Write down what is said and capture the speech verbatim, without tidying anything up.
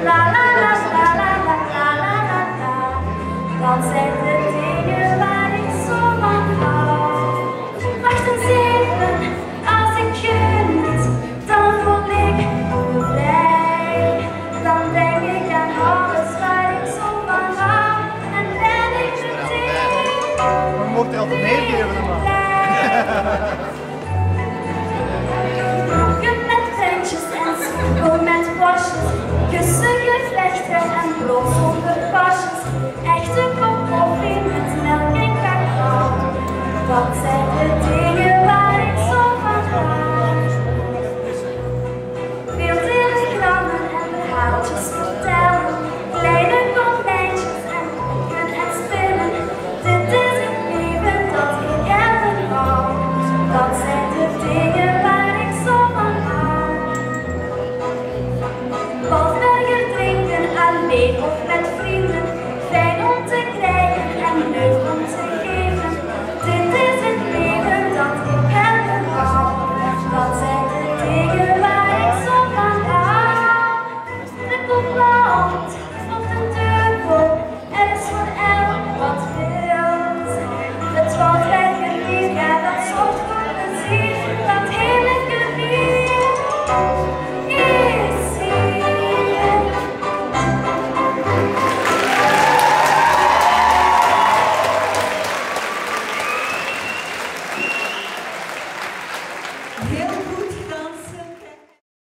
la la la la la la la la la la. Dat zijn de dingen waar ik zo van hou. Acht en zeven, als ik geniet, dan voel ik me blij. Dan denk ik aan alles waar ik zo van hou en ben ik meteen. We moeten altijd meegeven, man. Broeken met prentjes en schoenen met bosjes, kussen gevlechten en brood zonder pasjes. Echte kop koffie met melk en cacao. Dat zijn de dingen waar ik zo van hou. Veel telegrammen en verhaaltjes vertellen, kleine konijntjes en boeken en spinnen. Dit is het leven dat ik hebben wou. Dat zijn de dingen waar ik zo van hou. Bosberger drinken alleen of met vrienden, fijn om te krijgen en leuk om